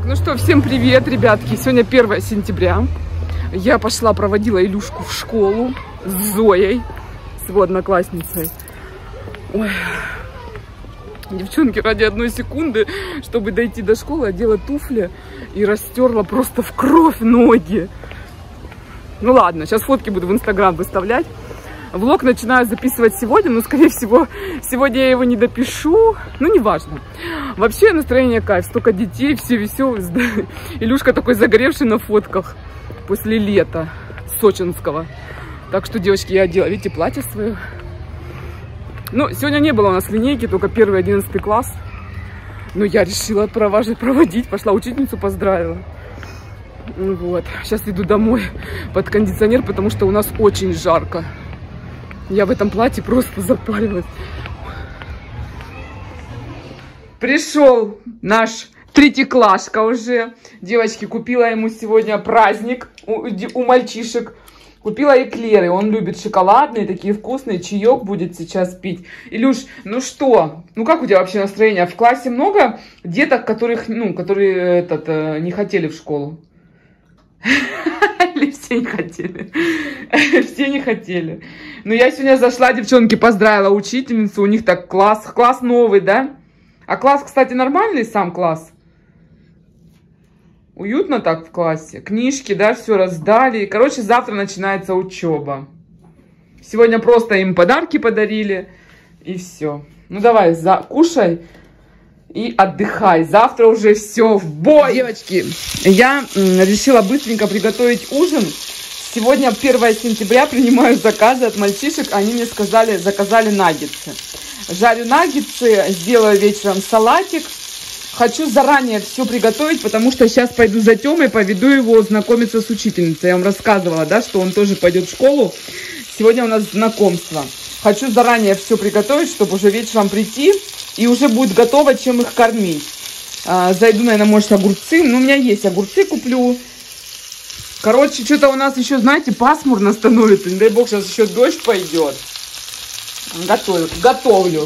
Ну что, всем привет, ребятки. Сегодня 1 сентября. Я пошла, проводила Илюшку в школу с Зоей, с его одноклассницей. Ой. Девчонки, ради одной секунды, чтобы дойти до школы, одела туфли и растерла просто в кровь ноги. Ну ладно, сейчас фотки буду в Инстаграм выставлять. Влог начинаю записывать сегодня, но, скорее всего, сегодня я его не допишу. Ну, неважно. Вообще настроение кайф. Столько детей, все веселые. Илюшка такой загоревший на фотках после лета сочинского. Так что, девочки, я одела, видите, платье свое. Ну, сегодня не было у нас линейки, только 1-11 класс. Но я решила проводить. Пошла учительницу поздравила. Вот. Сейчас иду домой под кондиционер, потому что у нас очень жарко. Я в этом платье просто запарилась. Пришел наш третьеклашка уже. Девочки, купила ему сегодня праздник у мальчишек. Купила эклеры. Он любит шоколадные, такие вкусные. Чаек будет сейчас пить. Илюш, ну что? Ну как у тебя вообще настроение? В классе много деток, которые не хотели в школу? Или все не хотели? Все не хотели. Но я сегодня зашла, девчонки, поздравила учительницу. У них так класс новый, да? А класс, кстати, нормальный сам класс? Уютно так в классе. Книжки, да, все раздали. Короче, завтра начинается учеба. Сегодня просто им подарки подарили. И все. Ну давай, кушай и отдыхай. Завтра уже все в бой. Девочки, я решила быстренько приготовить ужин. Сегодня 1 сентября, принимаю заказы от мальчишек. Они мне заказали наггетсы. Жарю наггетсы, сделаю вечером салатик. Хочу заранее все приготовить, потому что сейчас пойду за Тёмой, поведу его знакомиться с учительницей. Я вам рассказывала, да, что он тоже пойдет в школу. Сегодня у нас знакомство. Хочу заранее все приготовить, чтобы уже вечером прийти и уже будет готово, чем их кормить. Зайду, наверное, может, огурцы. Ну, у меня есть огурцы, куплю. Короче, что-то у нас еще, знаете, пасмурно становится. Не дай бог, сейчас еще дождь пойдет. Готовлю.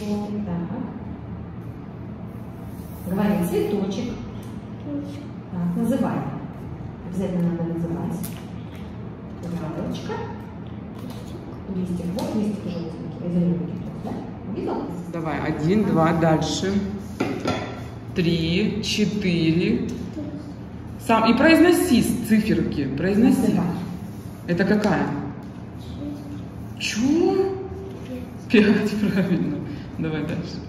Говори, цветочек. Так, называй. Обязательно надо называть. Травочка. Листик. Вот листик желтенький. Зелененький. Да? Увидел? Давай, 1, 2, дальше. 3, 4. И произноси циферки. Произноси. Это какая? Чё? 5, правильно. Давай дальше.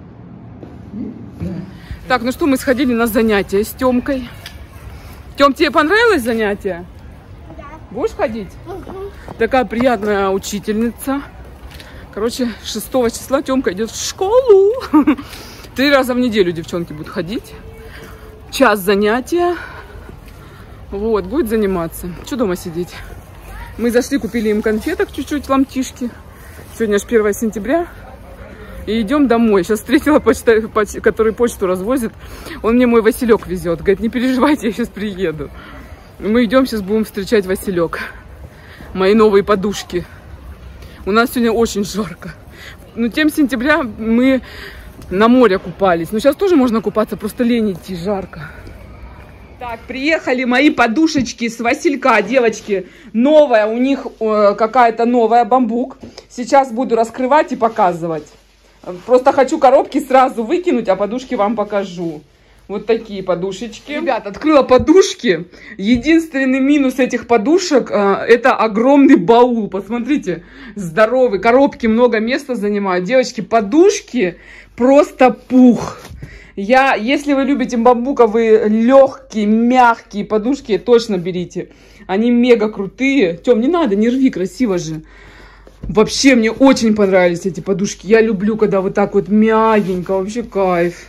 Да. Так, ну что, мы сходили на занятия с Тёмкой. Тём, тебе понравилось занятие? Да. Будешь ходить? Угу. Такая приятная учительница. Короче, 6 числа Тёмка идет в школу. 3 раза в неделю девчонки будут ходить. Час занятия. Вот, будет заниматься. Что дома сидеть? Мы зашли, купили им конфеток чуть-чуть, ломтишки. Сегодня же 1 сентября. И идем домой. Сейчас встретила который почту развозит. Он мне мой Василек везет. Говорит, не переживайте, я сейчас приеду. Мы идем, сейчас будем встречать Василек. Мои новые подушки. У нас сегодня очень жарко. Ну, тем сентября мы на море купались. Но сейчас тоже можно купаться, просто лень идти, жарко. Так, приехали мои подушечки с Василька, девочки. Новая, у них какая-то новая бамбук. Сейчас буду раскрывать и показывать. Просто хочу коробки сразу выкинуть, а подушки вам покажу. Вот такие подушечки. Ребят, открыла подушки. Единственный минус этих подушек это огромный баул. Посмотрите, здоровый. Коробки много места занимают. Девочки, подушки просто пух. Если вы любите бамбуковые легкие, мягкие подушки, точно берите. Они мега крутые. Тём, не надо, не рви, красиво же. Вообще, мне очень понравились эти подушки. Я люблю, когда вот так вот мягенько. Вообще кайф.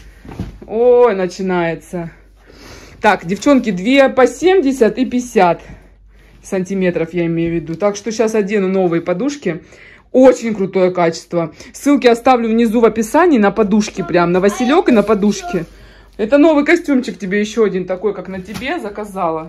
Ой, начинается. Так, девчонки, 2 по 70 и 50 сантиметров, я имею в виду. Так что сейчас одену новые подушки. Очень крутое качество. Ссылки оставлю внизу в описании на подушки прям. На Василек и на подушки. Это новый костюмчик тебе еще один такой, как на тебе, заказала.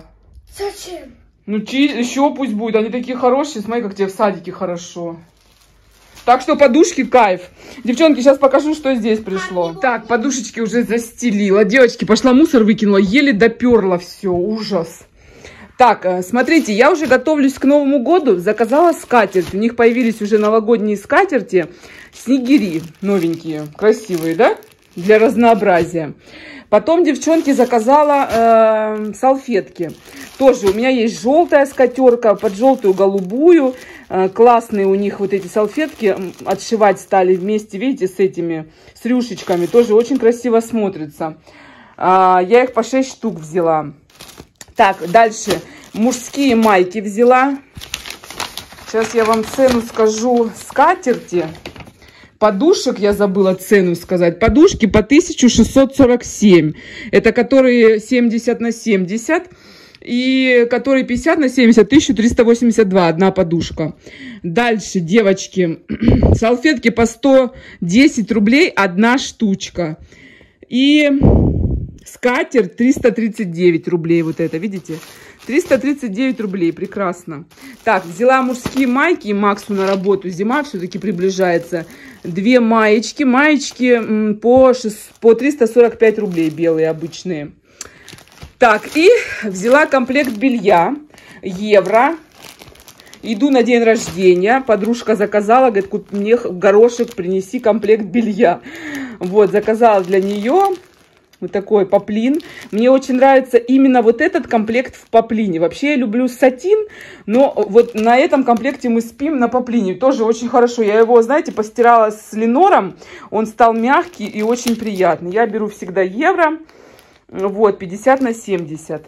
Зачем? Ну, еще пусть будет. Они такие хорошие. Смотри, как тебе в садике хорошо. Так что подушки кайф. Девчонки, сейчас покажу, что здесь пришло. Так, подушечки уже застелила. Девочки, пошла мусор выкинула, еле доперла все. Ужас. Так, смотрите, я уже готовлюсь к Новому году. Заказала скатерть. У них появились уже новогодние скатерти. Снегири новенькие, красивые, да? Для разнообразия. Потом, девчонки, заказала салфетки. Тоже у меня есть желтая скатерка, под желтую голубую. Классные у них вот эти салфетки. Отшивать стали вместе, видите, с этими, с рюшечками. Тоже очень красиво смотрится. Я их по 6 штук взяла. Так, дальше. Мужские майки взяла. Сейчас я вам цену скажу скатерти. Подушек я забыла цену сказать. Подушки по 1647. Это которые 70 на 70. И которые 50 на 70, 1382. Одна подушка. Дальше, девочки. Салфетки по 110 рублей. Одна штучка. И скатерть 339 рублей. Вот это, видите? 339 рублей, прекрасно. Так, взяла мужские майки Максу на работу. Зима все-таки приближается. 2 маечки. Маечки по 345 рублей, белые обычные. Так, и взяла комплект белья. Евро. Иду на день рождения. Подружка заказала, говорит, мне горошек принеси комплект белья. Вот, заказала для нее. Вот такой поплин. Мне очень нравится именно вот этот комплект в поплине. Вообще я люблю сатин, но вот на этом комплекте мы спим на поплине. Тоже очень хорошо. Я его, знаете, постирала с линором. Он стал мягкий и очень приятный. Я беру всегда евро. Вот, 50 на 70.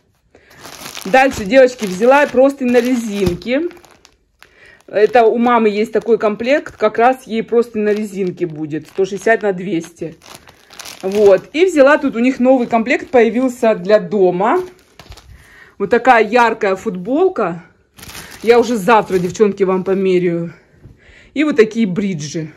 Дальше, девочки, взяла простынь на резинке. Это у мамы есть такой комплект. Как раз ей простынь на резинке будет. 160 на 200. Вот, и взяла, тут у них новый комплект появился для дома. Вот такая яркая футболка. Я уже завтра, девчонки, вам померяю. И вот такие бриджи.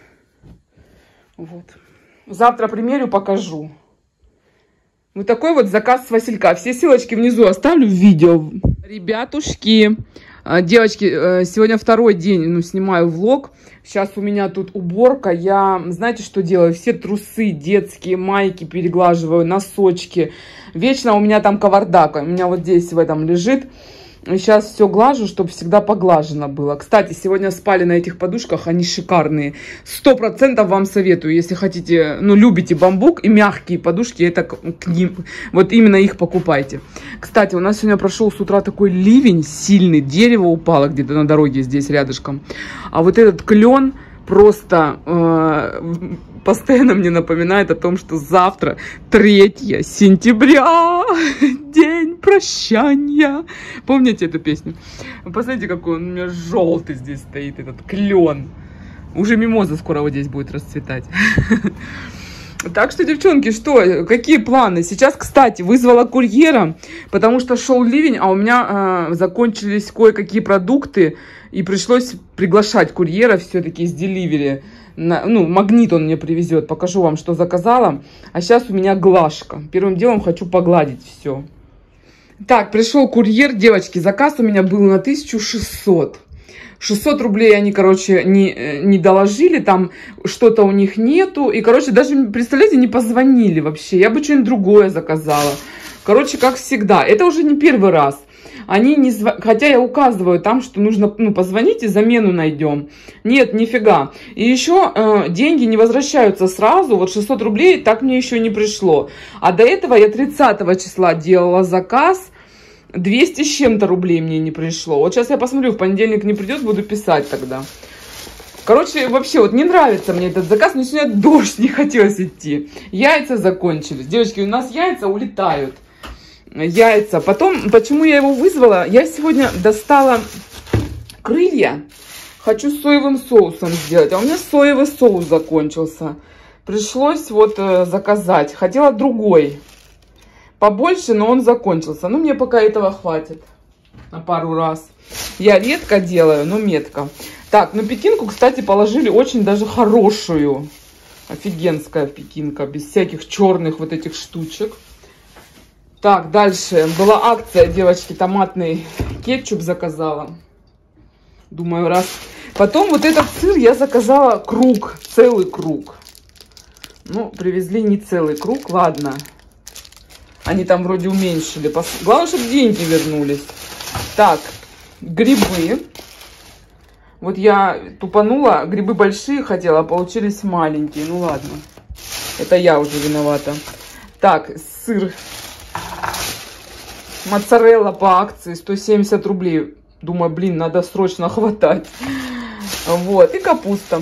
Вот. Завтра примерю, покажу. Вот такой вот заказ с Василька. Все ссылочки внизу оставлю в видео. Ребятушки, девочки, сегодня второй день, снимаю влог. Сейчас у меня тут уборка. Я, знаете, что делаю? Все трусы детские, майки переглаживаю, носочки. Вечно у меня там кавардак. У меня вот здесь в этом лежит. Сейчас все глажу, чтобы всегда поглажено было. Кстати, сегодня спали на этих подушках. Они шикарные. 100% вам советую. Если хотите, любите бамбук и мягкие подушки, это к ним. Вот именно их покупайте. Кстати, у нас сегодня прошел с утра такой ливень сильный. Дерево упало где-то на дороге здесь рядышком. А вот этот клен просто постоянно мне напоминает о том, что завтра 3 сентября, день прощания. Помните эту песню? Посмотрите, какой он у меня желтый здесь стоит, этот клен. Уже мимоза скоро вот здесь будет расцветать. Так что, девчонки, что, какие планы? Сейчас, кстати, вызвала курьера, потому что шел ливень, а у меня закончились кое-какие продукты, и пришлось приглашать курьера все-таки из деливери. Магнит он мне привезет, покажу вам, что заказала. А сейчас у меня глажка. Первым делом хочу погладить все. Так, пришел курьер, девочки, заказ у меня был на 1600. 600 рублей они, короче, не доложили, там что-то у них нету. И, короче, даже, представляете, не позвонили вообще. Я бы что-нибудь другое заказала. Короче, как всегда. Это уже не первый раз. Они не хотя я указываю там, что нужно, позвоните, замену найдем. Нет, нифига. И еще деньги не возвращаются сразу. Вот 600 рублей так мне еще не пришло. А до этого я 30 числа делала заказ. 200 с чем-то рублей мне не пришло. Вот сейчас я посмотрю, в понедельник не придет, буду писать тогда. Короче, вообще, вот не нравится мне этот заказ, но сегодня дождь, не хотелось идти. Яйца закончились. Девочки, у нас яйца улетают. Яйца. Потом, почему я его вызвала? Я сегодня достала крылья. Хочу с соевым соусом сделать. А у меня соевый соус закончился. Пришлось вот заказать. Хотела другой. Побольше, но он закончился. Мне пока этого хватит. На пару раз. Я редко делаю, но метко. Так, пекинку, кстати, положили очень даже хорошую. Офигенская пекинка. Без всяких черных вот этих штучек. Так, дальше. Была акция, девочки, томатный кетчуп заказала. Думаю, раз Потом вот этот сыр я заказала круг, целый круг. Ну, привезли не целый круг, ладно. Они там вроде уменьшили. Главное, чтобы деньги вернулись. Так, грибы. Вот я тупанула, грибы большие хотела, а получились маленькие. Ну ладно, это я уже виновата. Так, сыр. Моцарелла по акции 170 рублей. Думаю, блин, надо срочно хватать. Вот, и капуста.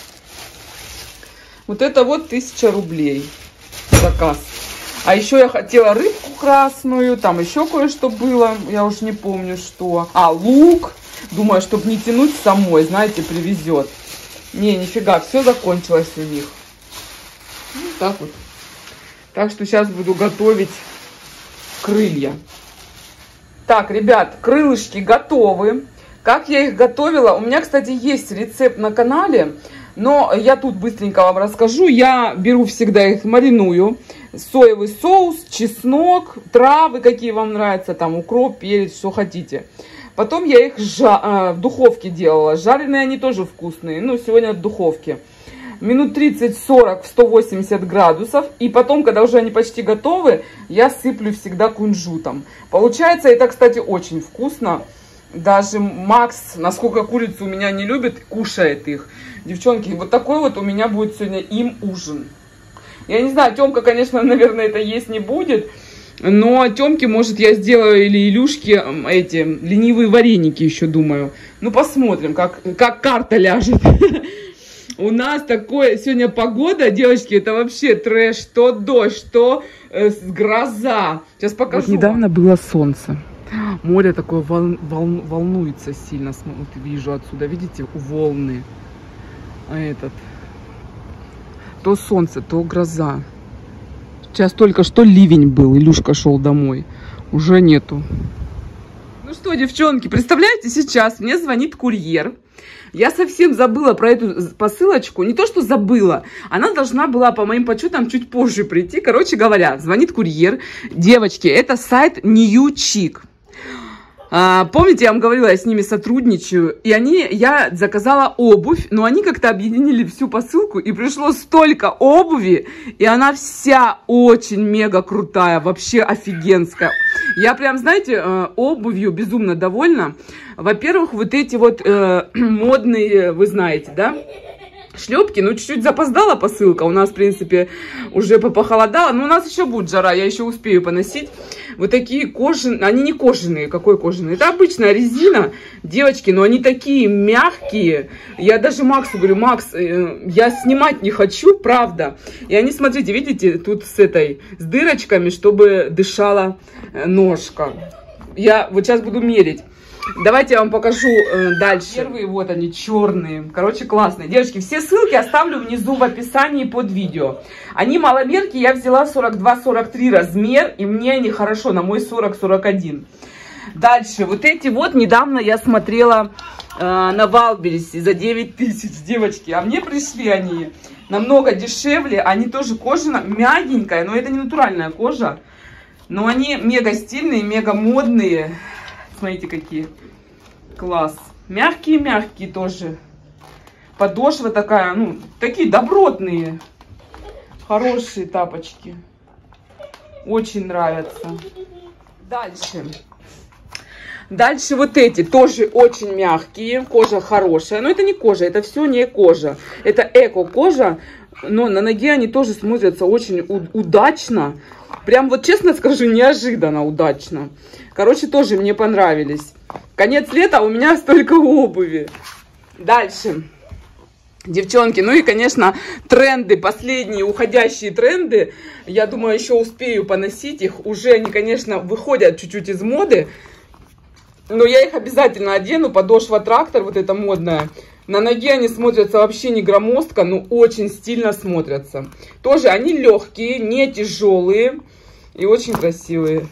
Вот это вот 1000 рублей заказ. А еще я хотела рыбку красную, там еще кое-что было, я уж не помню что. А, лук. Думаю, чтобы не тянуть самой, знаете, привезет. Не, нифига, все закончилось у них. Вот так вот. Так что сейчас буду готовить крылья. Так, ребят, крылышки готовы. Как я их готовила? У меня, кстати, есть рецепт на канале. Но я тут быстренько вам расскажу. Я беру всегда их, мариную. Соевый соус, чеснок, травы, какие вам нравятся. Там укроп, перец, что хотите. Потом я их в духовке делала. Жареные они тоже вкусные. Ну, сегодня в духовке. Минут 30-40 в 180 градусов. И потом, когда уже они почти готовы, я сыплю всегда кунжутом. Получается это, кстати, очень вкусно. Даже Макс, насколько курицу у меня не любит, кушает их. Девчонки, вот такой вот у меня будет сегодня им ужин. Я не знаю, Тёмка, конечно, наверное, это есть не будет. Но Тёмке, может, я сделаю или Илюшке эти ленивые вареники еще, думаю. Ну, посмотрим, как карта ляжет. У нас такое сегодня погода, девочки, это вообще трэш. То дождь, то гроза. Сейчас покажу. Вот недавно было солнце. Море такое волнуется сильно. Вот вижу отсюда, видите, волны. То солнце, то гроза. Сейчас только что ливень был, Илюшка шел домой. Уже нету. Ну что, девчонки, представляете, сейчас мне звонит курьер. Я совсем забыла про эту посылочку. Не то, что забыла. Она должна была, по моим подсчетам, чуть позже прийти. Короче говоря, звонит курьер. Девочки, это сайт New Chic. Помните, я вам говорила, я с ними сотрудничаю. И я заказала обувь, но они как-то объединили всю посылку. И пришло столько обуви. И она вся очень мега крутая. Вообще офигенская. Я прям, знаете, обувью безумно довольна. Во-первых, вот эти вот модные, вы знаете, да? Шлепки, ну чуть-чуть запоздала посылка, у нас, в принципе, уже похолодало, но у нас еще будет жара, я еще успею поносить. Вот такие кожаные, они не кожаные, какой кожаный? Это обычная резина, девочки, но они такие мягкие. Я даже Максу говорю, Макс, я снимать не хочу, правда. И они, смотрите, видите, тут с дырочками, чтобы дышала ножка. Я вот сейчас буду мерить. Давайте я вам покажу дальше. Первые вот они, черные. Короче, классные. Девочки, все ссылки оставлю внизу в описании под видео. Они маломерки, я взяла 42-43 размер, и мне они хорошо, на мой 40-41. Дальше, вот эти вот недавно я смотрела на Валберисе за 9000, девочки. А мне пришли они намного дешевле. Они тоже кожаная, мягенькая, но это не натуральная кожа. Но они мега стильные, мега модные. Смотрите, какие. Класс. Мягкие-мягкие тоже. Подошва такая, ну, такие добротные. Хорошие тапочки. Очень нравятся. Дальше. Дальше вот эти тоже очень мягкие. Кожа хорошая. Но это не кожа, это все не кожа. Это эко-кожа. Но на ноге они тоже смотрятся очень удачно. Прям вот честно скажу, неожиданно удачно. Короче, тоже мне понравились. Конец лета, у меня столько обуви. Дальше. Девчонки, ну и, конечно, тренды, последние уходящие тренды. Я думаю, еще успею поносить их. Уже они, конечно, выходят чуть-чуть из моды. Но я их обязательно одену. Подошва трактор, вот эта модная. На ноге они смотрятся вообще не громоздко, но очень стильно смотрятся. Тоже они легкие, не тяжелые и очень красивые.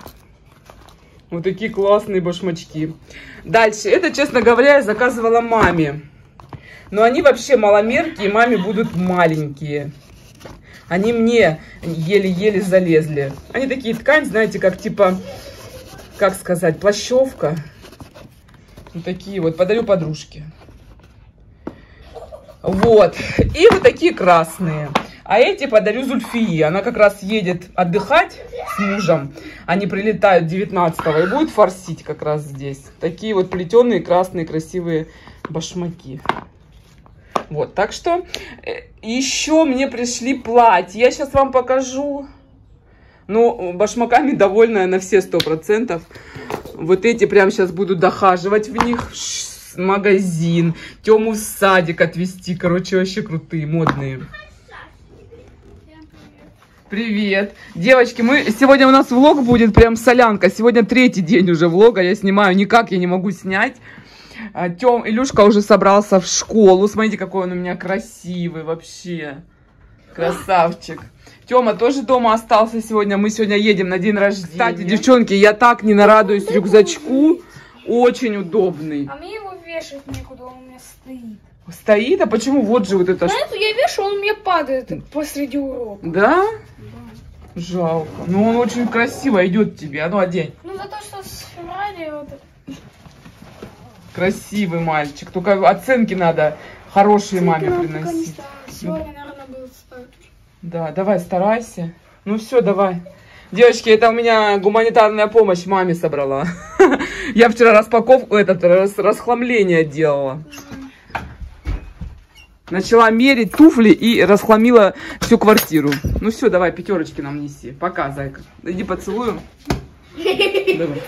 Вот такие классные башмачки. Дальше. Это, честно говоря, я заказывала маме. Но они вообще маломерки, и маме будут маленькие. Они мне еле-еле залезли. Они такие ткань, знаете, как типа, как сказать, плащевка. Вот такие вот. Подарю подружке. Вот. И вот такие красные. А эти подарю Зульфии. Она как раз едет отдыхать с мужем. Они прилетают 19-го и будут форсить как раз здесь. Такие вот плетеные красные красивые башмаки. Вот, так что еще мне пришли платья. Я сейчас вам покажу. Ну, башмаками довольная на все 100%. Вот эти прям сейчас буду дохаживать в них. Магазин. Тему в садик отвезти. Короче, вообще крутые, модные. Привет. Девочки, сегодня у нас влог будет прям солянка. Сегодня 3-й день уже влога. Я снимаю. Никак я не могу снять. Илюшка уже собрался в школу. Смотрите, какой он у меня красивый вообще. Красавчик. Тёма тоже дома остался сегодня. Мы сегодня едем на день рождения. Кстати, девчонки, я так не нарадуюсь рюкзачку. Очень удобный. А мне его вешать некуда, он у меня стоит. Стоит? А почему? Вот же вот это... На эту я вешаю, он у меня падает посреди урока. Да? Жалко. Но он очень красиво идет тебе. А ну, одень. Ну, за то, что с февраля вот... Красивый мальчик. Только оценки надо хорошие маме приносить. Сегодня, наверное, будет стоить. Да, давай, старайся. Ну все, давай. Девочки, это у меня гуманитарная помощь маме собрала. Я вчера распаковку, расхламление делала. Начала мерить туфли и расхламила всю квартиру. Ну все, давай, 5 нам неси. Пока, зайка. Иди поцелуем. Давай.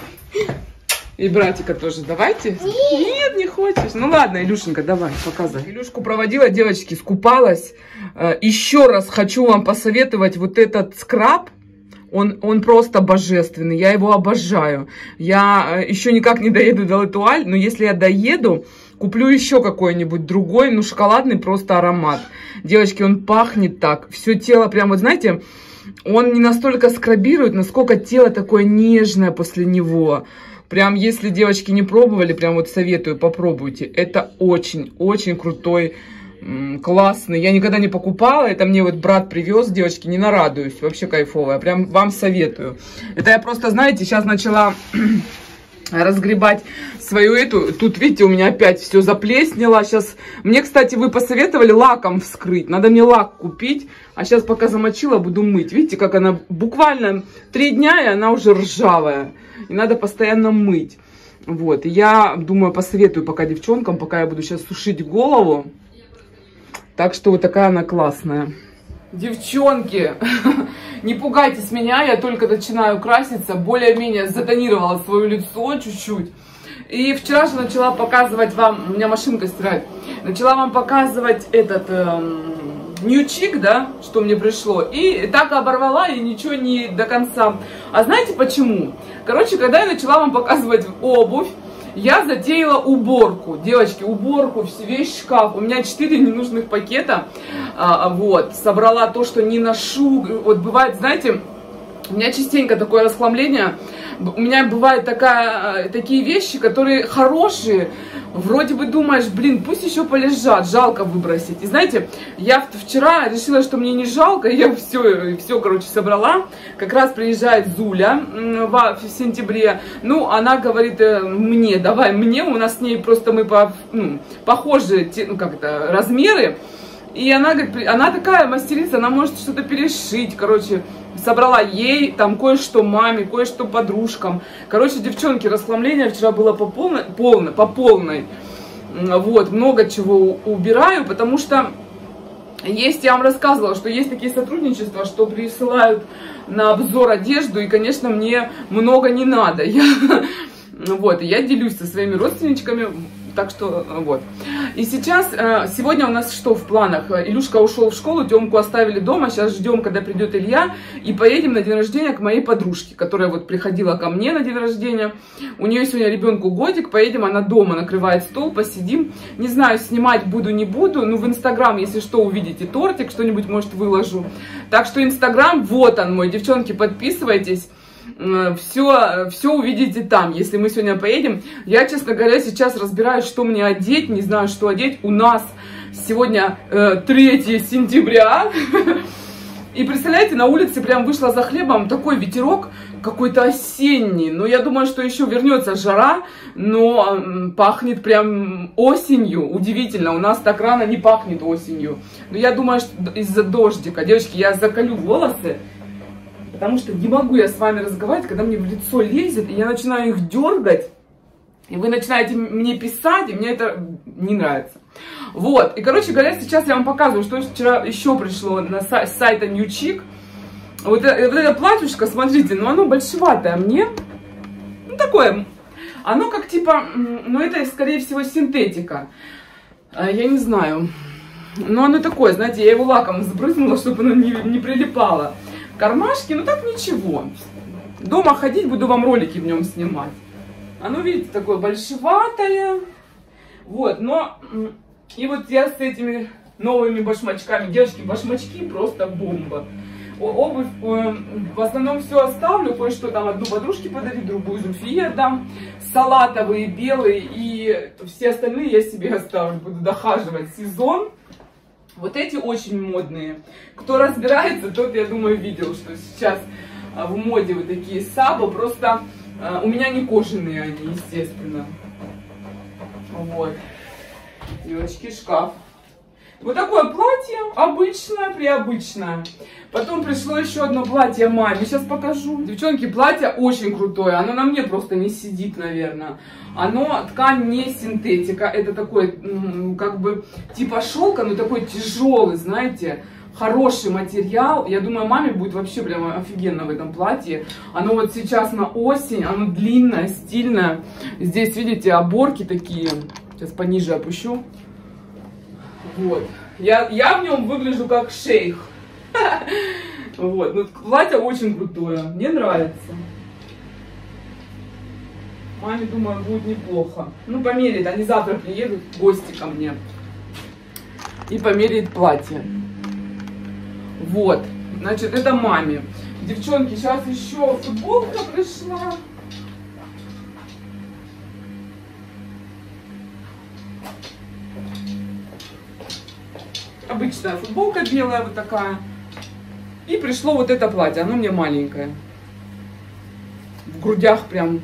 И братика тоже давайте. Нет, не хочешь. Ну ладно, Илюшенька, давай, показывай. Илюшку проводила, девочки, скупалась. Еще раз хочу вам посоветовать вот этот скраб. Он просто божественный, я его обожаю. Я еще никак не доеду до Летуаль, но если я доеду, куплю еще какой-нибудь другой, ну шоколадный просто аромат. Девочки, он пахнет так, все тело прям, вот знаете, он не настолько скрабирует, насколько тело такое нежное после него. Прям, если девочки не пробовали, прям вот советую, попробуйте. Это очень-очень крутой, классный. Я никогда не покупала. Это мне вот брат привез, девочки, не нарадуюсь. Вообще кайфовая. Прям вам советую. Это я просто, знаете, сейчас начала разгребать свою эту. Тут, видите, у меня опять все заплеснело. Сейчас, мне, кстати, вы посоветовали лаком вскрыть. Надо мне лак купить. А сейчас, пока замочила, буду мыть. Видите, как она буквально 3 дня, и она уже ржавая. И надо постоянно мыть. Вот. И я думаю, посоветую пока девчонкам, пока я буду сейчас сушить голову. Так что вот такая она классная. Девчонки, не пугайтесь меня, я только начинаю краситься. Более-менее затонировала свое лицо чуть-чуть. И вчера же начала показывать вам, у меня машинка стирает, начала вам показывать этот ньючик, да, что мне пришло. И так оборвала, и ничего не до конца. А знаете почему? Короче, когда я начала вам показывать обувь, я затеяла уборку. Девочки, уборку, весь шкаф. У меня 4 ненужных пакета. Вот, собрала то, что не ношу. Вот бывает, знаете, у меня частенько такое расхламление. У меня бывают такие вещи, которые хорошие. Вроде бы думаешь, блин, пусть еще полежат, жалко выбросить. И знаете, я вчера решила, что мне не жалко, я все, короче, собрала. Как раз приезжает Зуля в сентябре. Ну, она говорит мне, давай мне, у нас с ней просто мы похожи, размеры. И она говорит, она такая мастерица, она может что-то перешить, короче. Собрала ей, там, кое-что маме, кое-что подружкам. Короче, девчонки, расхламление вчера было по полной. Вот, много чего убираю, потому что есть, я вам рассказывала, что есть такие сотрудничества, что присылают на обзор одежду, и, конечно, мне много не надо. Я делюсь со своими родственничками. Так что вот. И сейчас, сегодня у нас что в планах? Илюшка ушел в школу, Тёмку оставили дома. Сейчас ждем, когда придет Илья. И поедем на день рождения к моей подружке, которая вот приходила ко мне на день рождения. У нее сегодня ребенку годик. Поедем, она дома накрывает стол, посидим. Не знаю, снимать буду, не буду. Ну, в Инстаграм, если что, увидите тортик, что-нибудь, может, выложу. Так что Инстаграм, вот он мой. Девчонки, подписывайтесь. Все увидите там, если мы сегодня поедем. Я, честно говоря, сейчас разбираюсь, что мне одеть, не знаю, что одеть. У нас сегодня 3 сентября. И представляете, на улице прям вышла за хлебом, такой ветерок, какой-то осенний. Но я думаю, что еще вернется жара, но пахнет прям осенью. Удивительно, у нас так рано не пахнет осенью. Но я думаю, что из-за дождика. Девочки, я заколю волосы, потому что не могу я с вами разговаривать, когда мне в лицо лезет, и я начинаю их дергать. И вы начинаете мне писать, и мне это не нравится. Вот, и, короче говоря, сейчас я вам показываю, что вчера еще пришло с сайта New Chic. Вот это платьюшко, смотрите, ну оно большеватое мне. Ну, такое, оно как типа, ну это, скорее всего, синтетика. Я не знаю. Но оно такое, знаете, я его лаком сбрызнула, чтобы оно не прилипало. Кармашки, ну так ничего. Дома ходить, буду вам ролики в нем снимать. Оно, видите, такое большеватое. Вот, но... И вот я с этими новыми башмачками. Девочки, башмачки просто бомба. Обувь в основном все оставлю. Кое-что там одну подружке подарить, другую Зульфии отдам. Салатовые, белые и все остальные я себе оставлю. Буду дохаживать сезон. Вот эти очень модные. Кто разбирается, тот, я думаю, видел, что сейчас в моде вот такие сабо. Просто... У меня не кожаные они, естественно. Вот. Девочки, шкаф. Вот такое платье, обычное, приобычное. Потом пришло еще одно платье маме, сейчас покажу. Девчонки, платье очень крутое, оно на мне просто не сидит, наверное. Оно, ткань не синтетика, это такой, как бы, типа шелка, но такой тяжелый, знаете. Хороший материал. Я думаю, маме будет вообще прям офигенно в этом платье. Оно вот сейчас на осень, оно длинное, стильное. Здесь, видите, оборки такие. Сейчас пониже опущу. Вот. Я в нем выгляжу как шейх. Вот. Ну, платье очень крутое. Мне нравится. Маме, думаю, будет неплохо. Ну, померяет. Они завтра приедут в гости ко мне. И померяет платье. Вот, значит, это маме. Девчонки, сейчас еще футболка пришла. Обычная футболка белая вот такая. И пришло вот это платье, оно мне маленькое. В грудях прям...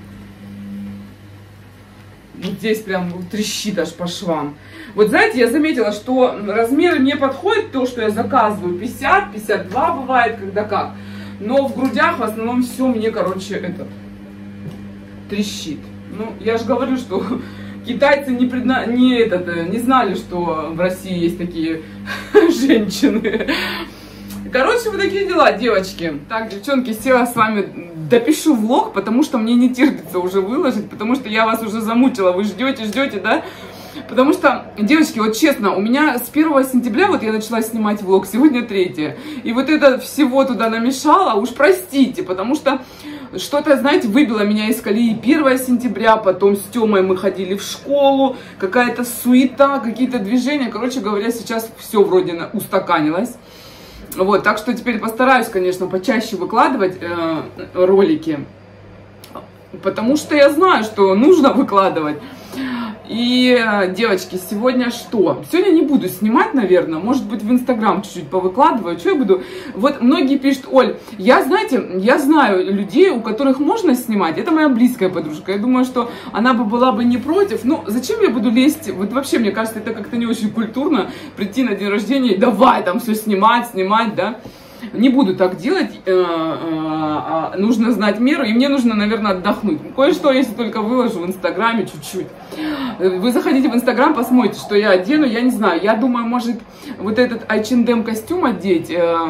Вот здесь прям трещит аж по швам. Вот знаете, я заметила, что размеры мне подходят, то, что я заказываю, 50, 52 бывает, когда как. Но в грудях в основном все мне, короче, трещит. Ну, я же говорю, что китайцы не знали, что в России есть такие женщины. Короче, вот такие дела, девочки. Так, девчонки, села с вами, допишу влог, потому что мне не терпится уже выложить, потому что я вас уже замучила, вы ждете, да? Потому что, девочки, вот честно, у меня с 1 сентября вот я начала снимать влог, сегодня 3. И вот это всего туда намешало, уж простите, потому что что-то, знаете, выбило меня из колеи 1 сентября, потом с Тёмой мы ходили в школу, какая-то суета, какие-то движения. Короче говоря, сейчас все вроде устаканилось. Вот, так что теперь постараюсь, конечно, почаще выкладывать ролики, потому что я знаю, что нужно выкладывать. И, девочки, сегодня что? Сегодня не буду снимать, наверное, может быть, в Инстаграм чуть-чуть повыкладываю. Что я буду? Вот многие пишут: Оль, знаете, я знаю людей, у которых можно снимать. Это моя близкая подружка. Я думаю, что она была бы не против. Ну, зачем я буду лезть? Вот вообще, мне кажется, это как-то не очень культурно прийти на день рождения и давай там все снимать, да. Не буду так делать, нужно знать меру, и мне нужно, наверное, отдохнуть. Кое-что, если только выложу в Инстаграме чуть-чуть. Вы заходите в Инстаграм, посмотрите, что я одену, я не знаю. Я думаю, может, вот этот H&M костюм одеть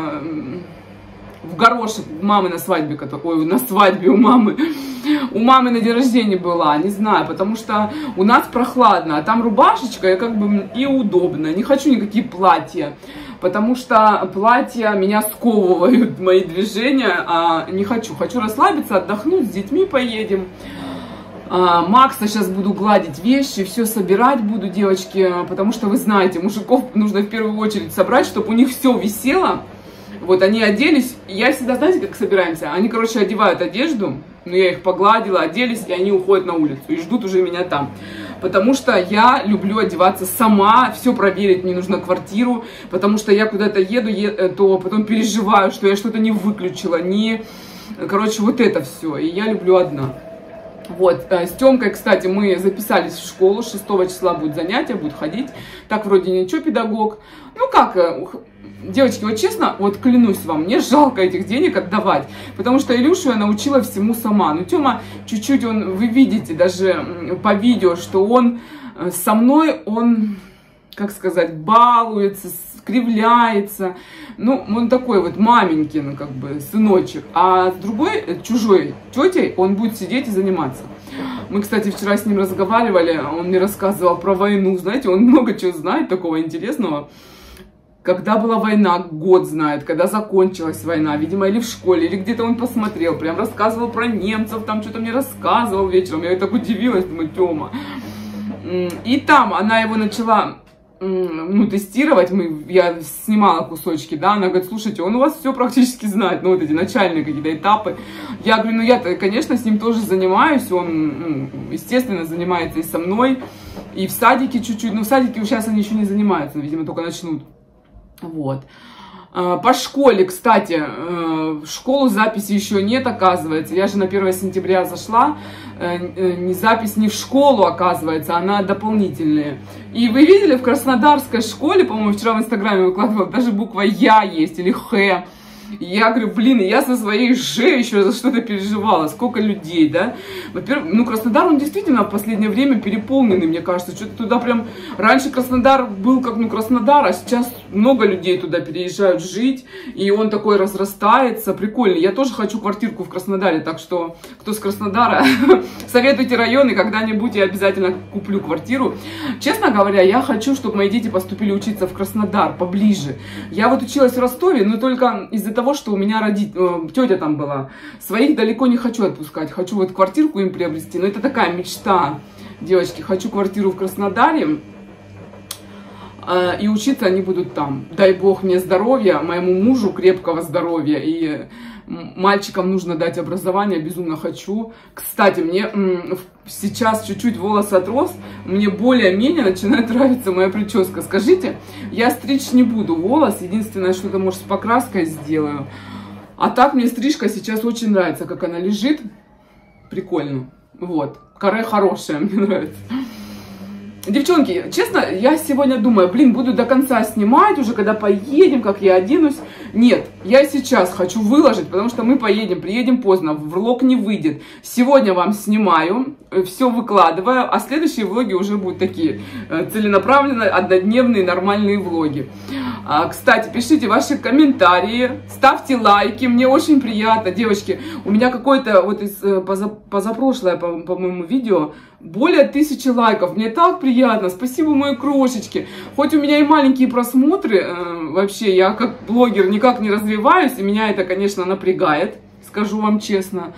в горошек мамы на свадьбе, на свадьбе у мамы. У мамы на день рождения была, не знаю, потому что у нас прохладно, а там рубашечка, и как бы и удобно. Не хочу никакие платья. Потому что платья меня сковывают, мои движения, а не хочу. Хочу расслабиться, отдохнуть, с детьми поедем. Макса сейчас буду гладить вещи, все собирать буду, девочки, потому что вы знаете, мужиков нужно в первую очередь собрать, чтобы у них все висело. Вот они оделись, я всегда, знаете, как собираемся? Они, короче, одевают одежду, но я их погладила, оделись, и они уходят на улицу и ждут уже меня там. Потому что я люблю одеваться сама, все проверить, мне нужно квартиру, потому что я куда-то еду, то потом переживаю, что я что-то не выключила, не Короче, вот это все. И я люблю одна. Вот, с Тёмкой, кстати, мы записались в школу, 6 числа будет занятие, будет ходить. Так вроде ничего, педагог. Ну как, девочки, вот честно, вот клянусь вам, мне жалко этих денег отдавать. Потому что Илюшу я научила всему сама. Ну, Тёма чуть-чуть, вы видите даже по видео, что он со мной, он, как сказать, балуется, кривляется. Ну, он такой вот маменький, ну, как бы, сыночек. А с другой, чужой тетей, он будет сидеть и заниматься. Мы, кстати, вчера с ним разговаривали, он мне рассказывал про войну. Знаете, он много чего знает такого интересного. Когда была война, год знает, когда закончилась война, видимо, или в школе, или где-то он посмотрел, прям рассказывал про немцев, там что-то мне рассказывал вечером. Я так удивилась, думаю, Тёма. И там она его начала... ну, тестировать, я снимала кусочки, да, она говорит, слушайте, он у вас все практически знает, ну, вот эти начальные какие-то этапы. Я говорю, ну, я-то, конечно, с ним тоже занимаюсь, он, ну, естественно, занимается и со мной, и в садике чуть-чуть, но в садике сейчас они еще не занимаются, видимо, только начнут, вот. По школе, кстати, в школу записи еще нет, оказывается. Я же на 1 сентября зашла, не запись не в школу, оказывается, она дополнительная. И вы видели, в краснодарской школе, по-моему, вчера в инстаграме выкладывала, даже буква Я есть или Х. И я говорю, блин, я со своей Ж еще за что-то переживала, сколько людей, да. Во-первых, ну, Краснодар, он действительно в последнее время переполненный, мне кажется. Что-то туда прям... Раньше Краснодар был как, ну, Краснодар, а сейчас много людей туда переезжают жить, и он такой разрастается, прикольный. Я тоже хочу квартирку в Краснодаре, так что, кто с Краснодара, советуйте районы, когда-нибудь я обязательно куплю квартиру. Честно говоря, я хочу, чтобы мои дети поступили учиться в Краснодар, поближе. Я вот училась в Ростове, но только из-за того, что у меня тетя там была. Своих далеко не хочу отпускать. Хочу вот квартирку им приобрести. Но это такая мечта, девочки. Хочу квартиру в Краснодаре. И учиться они будут там. Дай бог мне здоровья, моему мужу крепкого здоровья. И мальчикам нужно дать образование. Безумно хочу. Кстати, мне сейчас чуть-чуть волос отрос. Мне более-менее начинает нравиться моя прическа. Скажите, я стричь не буду волос. Единственное, что-то, может, с покраской сделаю. А так мне стрижка сейчас очень нравится, как она лежит. Прикольно. Вот. Каре хорошая, мне нравится. Девчонки, честно, я сегодня думаю, блин, буду до конца снимать уже, когда поедем, как я оденусь. Нет, я сейчас хочу выложить, потому что мы приедем поздно, влог не выйдет. Сегодня вам снимаю, все выкладываю, а следующие влоги уже будут такие целенаправленные, однодневные, нормальные влоги. Кстати, пишите ваши комментарии, ставьте лайки, мне очень приятно, девочки. У меня какое-то вот из позапрошлое, по-моему, видео, более 1000 лайков. Мне так приятно. Спасибо, мои крошечки. Хоть у меня и маленькие просмотры, вообще я как блогер никак не развиваюсь, и меня это, конечно, напрягает, скажу вам честно.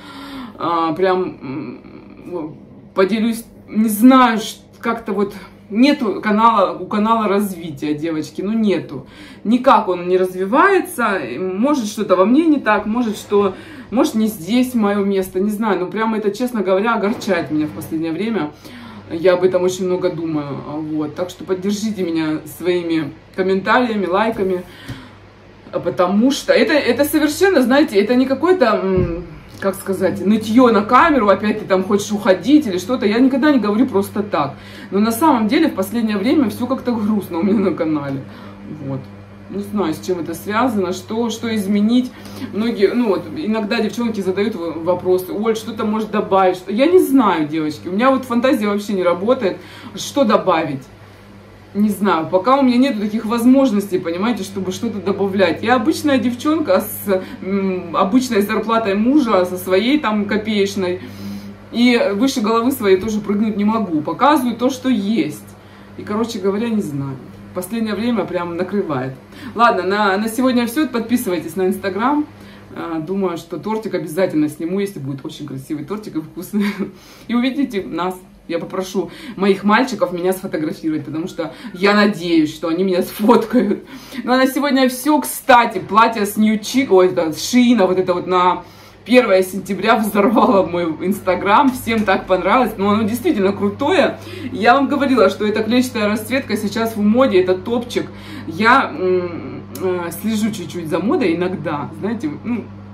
Прям поделюсь, не знаю, как-то вот нету у канала развития, девочки, ну нету. Никак он не развивается, может что-то во мне не так, может не здесь мое место, не знаю, но прямо это, честно говоря, огорчает меня в последнее время. Я об этом очень много думаю, вот. Так что поддержите меня своими комментариями, лайками, потому что это совершенно, знаете, это не какой-то, как сказать, нытье на камеру, опять ты там хочешь уходить или что-то. Я никогда не говорю просто так. Но на самом деле в последнее время все как-то грустно у меня на канале. Вот. Не знаю, с чем это связано, что изменить. Многие, ну вот, иногда девчонки задают вопросы: Оль, что-то может добавить? Я не знаю, девочки, у меня вот фантазия вообще не работает. Что добавить? Не знаю, пока у меня нет таких возможностей, понимаете, чтобы что-то добавлять. Я обычная девчонка с обычной зарплатой мужа, со своей там копеечной. И выше головы своей тоже прыгнуть не могу. Показываю то, что есть. И, короче говоря, не знаю. В последнее время прям накрывает. Ладно, на сегодня все. Подписывайтесь на Инстаграм. Думаю, что тортик обязательно сниму, если будет очень красивый тортик и вкусный. И увидите нас. Я попрошу моих мальчиков меня сфотографировать, потому что я надеюсь, что они меня сфоткают. Ну а на сегодня все. Кстати, платье с Шиина, вот это вот на 1 сентября взорвало мой Инстаграм. Всем так понравилось. Но оно действительно крутое. Я вам говорила, что эта клетчатая расцветка сейчас в моде. Это топчик. Я слежу чуть-чуть за модой иногда. Знаете,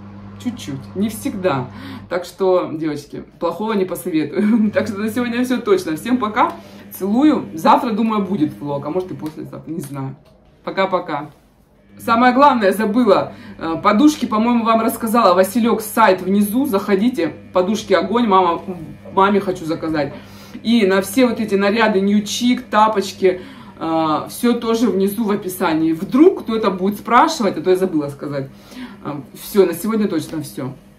чуть-чуть, не всегда. Так что, девочки, плохого не посоветую. Так что на сегодня все точно. Всем пока, целую. Завтра, думаю, будет влог, а может и послезавтра, не знаю. Пока-пока. Самое главное, забыла, подушки, по-моему, вам рассказала. Василек, сайт внизу, заходите, подушки огонь, маме хочу заказать. И на все вот эти наряды, нью-чик, тапочки, все тоже внизу в описании. Вдруг кто-то будет спрашивать, а то я забыла сказать. Все, на сегодня точно все.